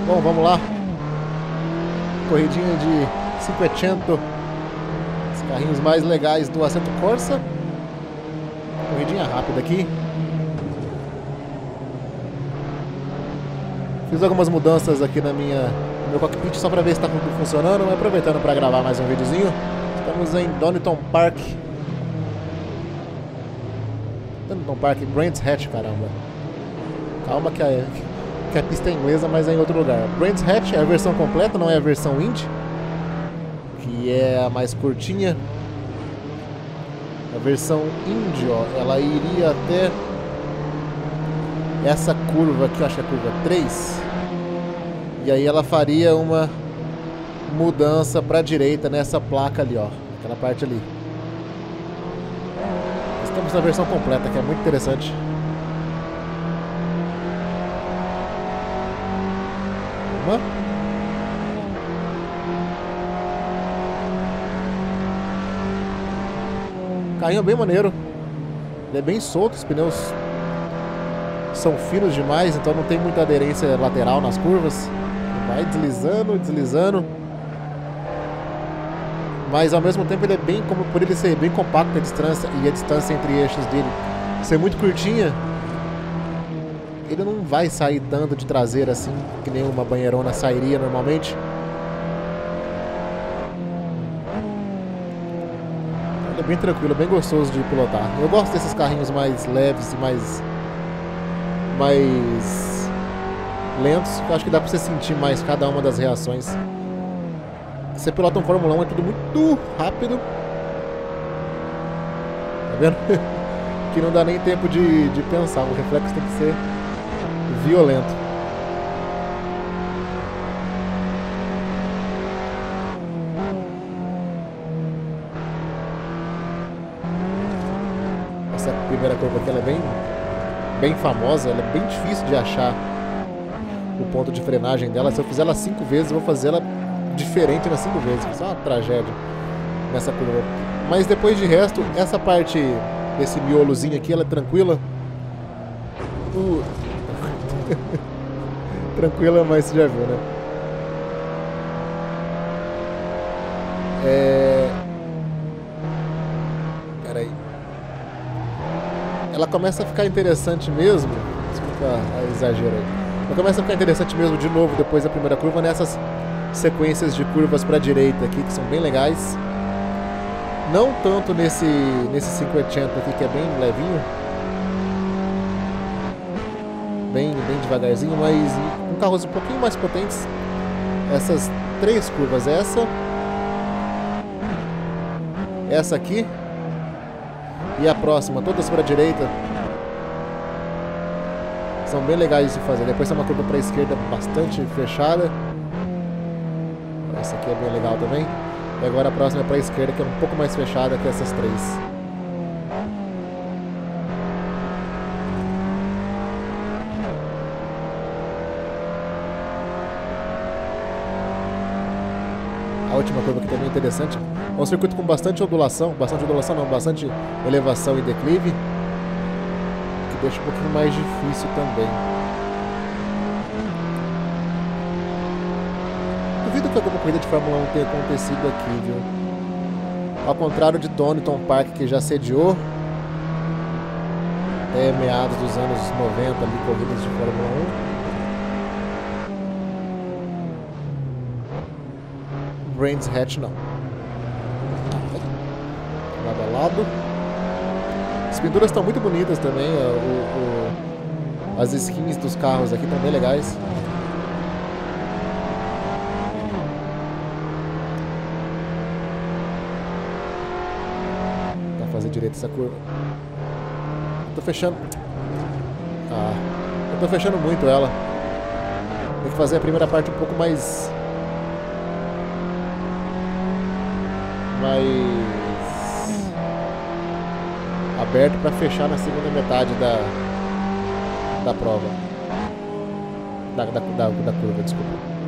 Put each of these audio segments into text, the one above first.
Bom, vamos lá. Corridinha de 500. Os carrinhos mais legais do Assetto Corsa. Corridinha rápida aqui. Fiz algumas mudanças aqui no meu cockpit só para ver se está tudo funcionando. Aproveitando para gravar mais um videozinho. Estamos em Donington Park. Donington Park, Brands Hatch, caramba. Calma que a pista é inglesa, mas é em outro lugar. Brands Hatch é a versão completa, não é a versão Indy, que é a mais curtinha. A versão Indy, ó, ela iria até essa curva aqui, acho que é a curva 3. E aí ela faria uma mudança para a direita nessa placa ali, ó, aquela parte ali. Estamos na versão completa, que é muito interessante. Uma. Carrinho bem maneiro. Ele é bem solto, os pneus são finos demais, então não tem muita aderência lateral nas curvas. Vai deslizando, deslizando. Mas ao mesmo tempo ele é bem, como por ele ser bem compacto a distância e a distância entre eixos dele ser muito curtinha, ele não vai sair tanto de traseira assim, que nem uma banheirona sairia normalmente. Ele é bem tranquilo, bem gostoso de pilotar. Eu gosto desses carrinhos mais leves e mais lentos, eu acho que dá pra você sentir mais cada uma das reações. Você pilota um Fórmula 1, é tudo muito rápido. Tá vendo? Que não dá nem tempo de pensar. O reflexo tem que ser violento. Essa primeira curva aqui ela é bem famosa. Ela é bem difícil de achar o ponto de frenagem dela. Se eu fizer ela 5 vezes, eu vou fazer ela diferente nas 5 vezes. Isso é uma tragédia nessa curva. Mas depois de resto, essa parte desse miolozinho aqui, ela é tranquila. Tranquila, mas você já viu, né? Peraí. Ela começa a ficar interessante mesmo. Desculpa a exagero aí. Ela começa a ficar interessante mesmo de novo depois da primeira curva, nessas sequências de curvas para a direita aqui, que são bem legais. Não tanto nesse 580 aqui, que é bem levinho, bem devagarzinho, mas com carros um pouquinho mais potentes. Essas 3 curvas, essa aqui e a próxima, todas para a direita, são bem legais de fazer. Depois tem uma curva para a esquerda bastante fechada. Essa aqui é bem legal também. E agora a próxima é para a esquerda, que é um pouco mais fechada que essas 3. A última curva aqui também é interessante. É um circuito com bastante ondulação. Bastante elevação e declive, que deixa um pouquinho mais difícil também. Duvido que alguma corrida de Fórmula 1 tenha acontecido aqui, viu? Ao contrário de Donington Park, que já sediou até meados dos anos 90 ali, corridas de Fórmula 1. Brands Hatch não. Lado a lado. As pinturas estão muito bonitas também. As skins dos carros aqui estão bem legais. Fazer direito essa curva. Eu tô fechando. Eu tô fechando muito ela. Tem que fazer a primeira parte um pouco mais aberto para fechar na segunda metade da prova. Da curva, desculpa.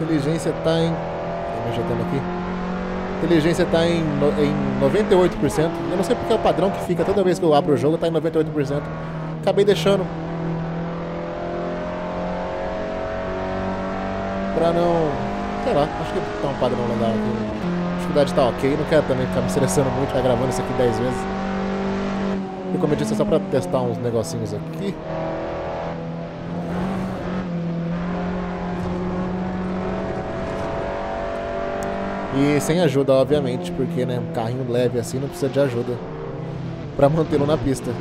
Inteligência tá em... Tô me ajeitando aqui. Inteligência tá em 98%. Eu não sei porque é o padrão que fica toda vez que eu abro o jogo, tá em 98%. Acabei deixando. Pra não... Sei lá, acho que tá um padrão legal aqui. A dificuldade tá ok, não quero também ficar me selecionando muito, ficar gravando isso aqui 10 vezes. E como eu disse, é só pra testar uns negocinhos aqui. E sem ajuda, obviamente, porque, né, um carrinho leve assim não precisa de ajuda pra mantê-lo na pista.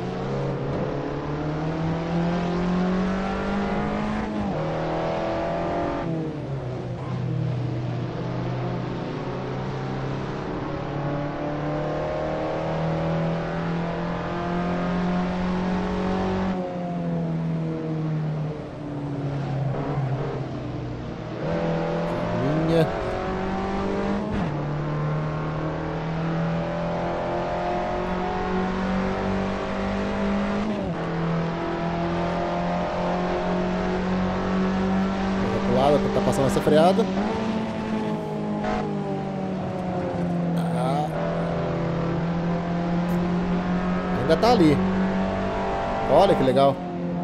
Tá passando essa freada. Ainda tá ali. Olha que legal.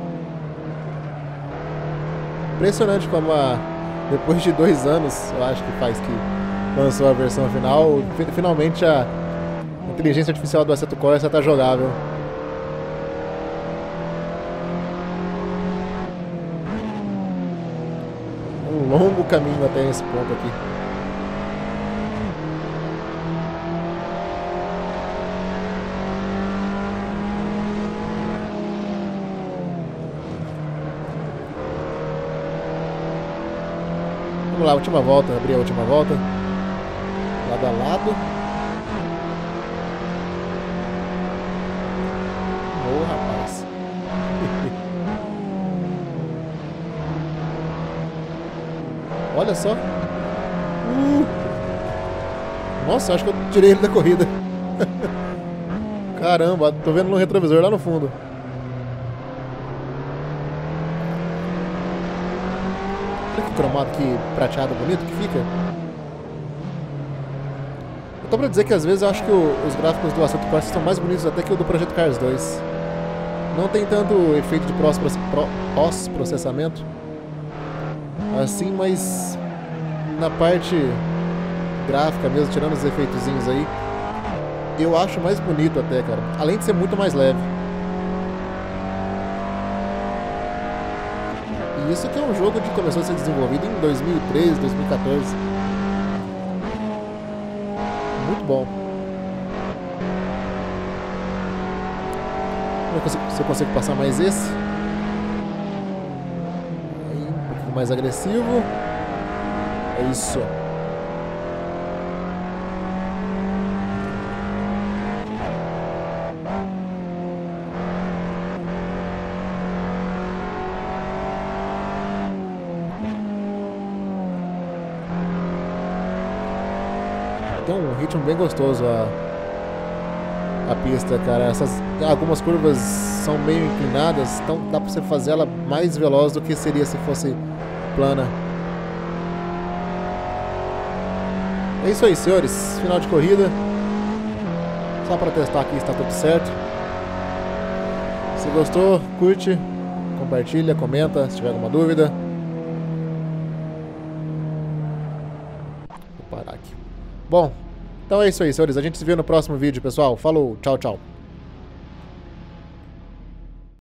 Impressionante como depois de 2 anos, eu acho que faz que lançou a versão final, finalmente a inteligência artificial do Assetto Corsa tá jogável. Um longo caminho até esse ponto aqui. Vamos lá, última volta, abrir a última volta. Lado a lado. Ô, rapaz. Olha só. Nossa, acho que eu tirei ele da corrida. Caramba, tô vendo no retrovisor lá no fundo. Olha que cromado, que prateado bonito que fica. Eu tô pra dizer que às vezes eu acho que os gráficos do Assetto Corsa são mais bonitos até que o do Project Cars 2. Não tem tanto efeito de pós-processamento assim, mas na parte gráfica mesmo, tirando os efeitozinhos aí, eu acho mais bonito até, cara. Além de ser muito mais leve. E isso que é um jogo que começou a ser desenvolvido em 2013, 2014. Muito bom. Vamos ver se eu consigo passar mais esse. Aí, um pouquinho mais agressivo. É isso. Tem um ritmo bem gostoso a pista, cara. Algumas curvas são meio inclinadas, então dá pra você fazer ela mais veloz do que seria se fosse plana. É isso aí, senhores. Final de corrida. Só pra testar aqui se tá tudo certo. Se gostou, curte, compartilha, comenta se tiver alguma dúvida. Vou parar aqui. Bom, então é isso aí, senhores. A gente se vê no próximo vídeo, pessoal. Falou, tchau, tchau.